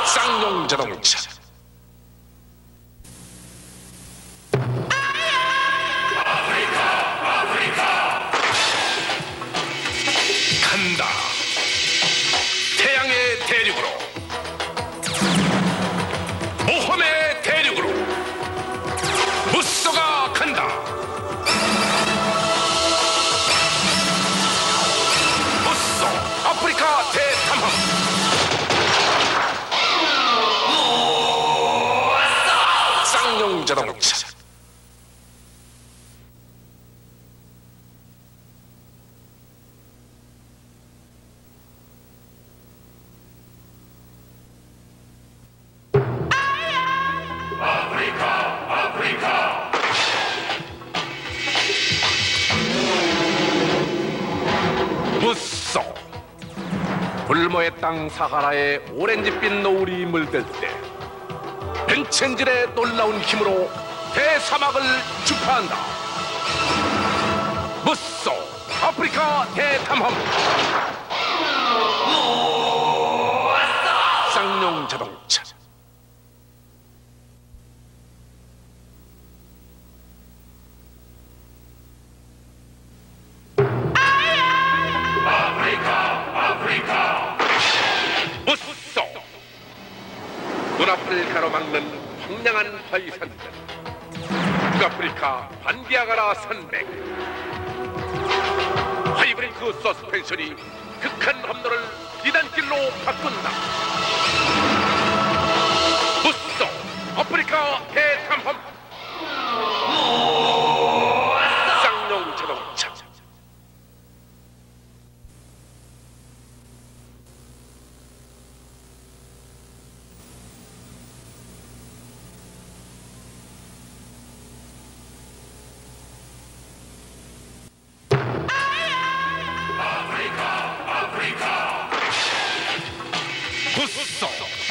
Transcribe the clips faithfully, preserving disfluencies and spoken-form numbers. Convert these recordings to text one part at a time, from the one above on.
쌍용 자동차. 간다. 태양의 대륙으로, 모험의 대륙으로 무쏘가 간다. 무쏘 아프리카 대탐험. 쌍용 자동차. 무쏘. 불모의 땅 사하라에 오렌지빛 노을이 물들 때 벤첸질의 놀라운 힘으로 대사막을 주파한다. 무쏘 아프리카 대탐험. 쌍용 자동차. 무쏘. 눈앞을 가로막는 황량한 화이산들, 북아프리카 반디아가라 산맥. 하이브레이크 서스펜션이 극한 험로를 비단길로 바꾼다. 무쏘 아프리카 대탐험. 쌍용 자동차. 무쏘.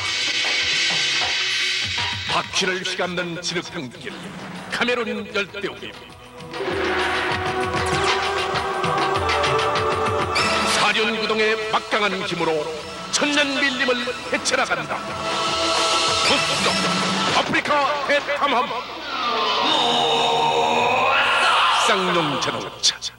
바퀴를 휘감는 진흙탕길, 카메룬 열대우림. 사륜구동의 막강한 힘으로 천년 밀림을 헤쳐나간다. 무쏘 아프리카 대탐험. 쌍용 자동차.